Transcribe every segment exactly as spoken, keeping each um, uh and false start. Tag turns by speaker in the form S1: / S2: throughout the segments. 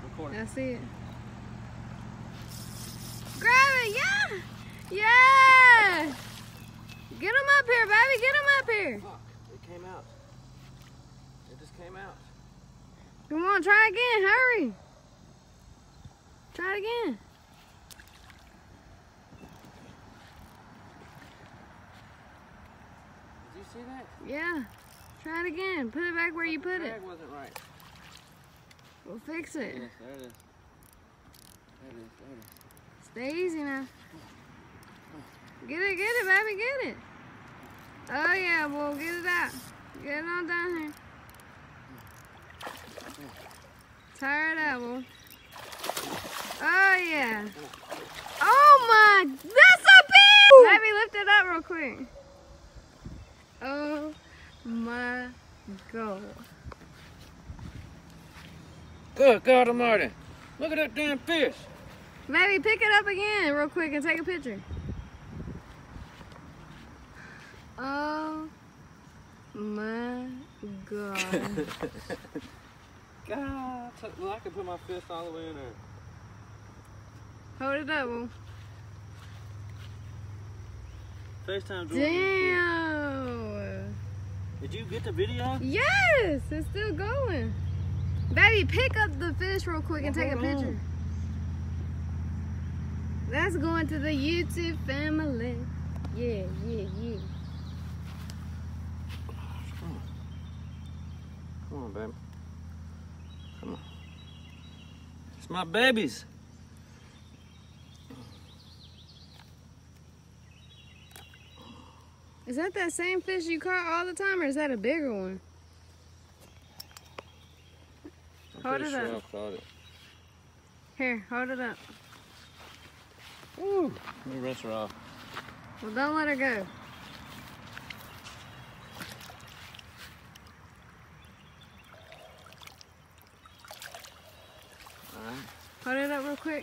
S1: I see it. Grab it, yeah! Yeah! Get him up here, baby, get him up here.
S2: Fuck, it came out. It just came out.
S1: Come on, try again, hurry. Try it again.
S2: Did you see that?
S1: Yeah. Try it again. Put it back where you put
S2: the
S1: it.
S2: drag wasn't right.
S1: We'll fix it.
S2: Yes, there it is. There it is, there it is.
S1: Stay easy now. Get it, get it, baby, get it. Oh yeah, well, get it out. Get it on down here. Tire it out, boy. Oh yeah. Oh my, that's so big! Baby, lift it up real quick. Oh my God.
S2: Good God Almighty. Look at that damn fish.
S1: Baby, pick it up again real quick and take a picture. Oh my God.
S2: God, well, I can put my fist all the way in there.
S1: Hold it up, boo.
S2: FaceTime Jordan.
S1: Damn.
S2: Did you get the video?
S1: Yes, it's still going. Baby, pick up the fish real quick and
S2: Well,
S1: take a
S2: hold
S1: picture.
S2: on.
S1: That's going to the YouTube family. Yeah, yeah, yeah.
S2: Come on. Come on, baby. Come on. It's my babies.
S1: Is that that same fish you caught all the time, or is that a bigger one?
S2: I'm
S1: Hold
S2: pretty
S1: it
S2: sure
S1: up.
S2: I caught it.
S1: Here, hold it up.
S2: Woo. Let me rinse her off.
S1: Well, don't let her go.
S2: Alright.
S1: Hold it up real quick.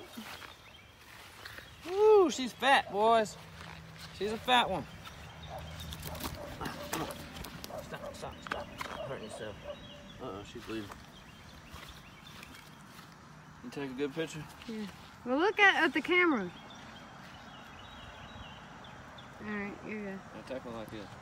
S2: Woo, she's fat, boys. She's a fat one. Come on. Stop, stop, stop. Stop hurting yourself. Uh-oh, she's bleeding. You take a good picture?
S1: Yeah. Well, look at, at the camera. Alright, you're good.
S2: Now take one like this.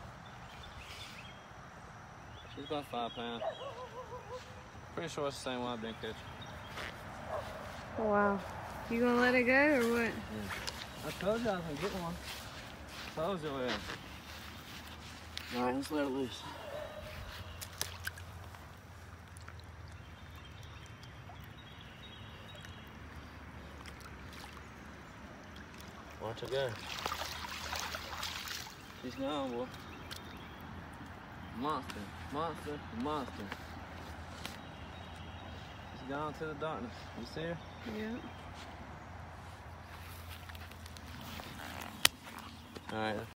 S2: She's about five pounds. Pretty sure it's the same one I've been catching.
S1: Oh, wow. You gonna let it go or what?
S2: Yeah. I told you I was gonna get one. Told you I. Alright, let's let it loose. Watch her go. She's gone, boy. Monster, monster, monster. She's gone to the darkness. You see her?
S1: Yeah.
S2: All right.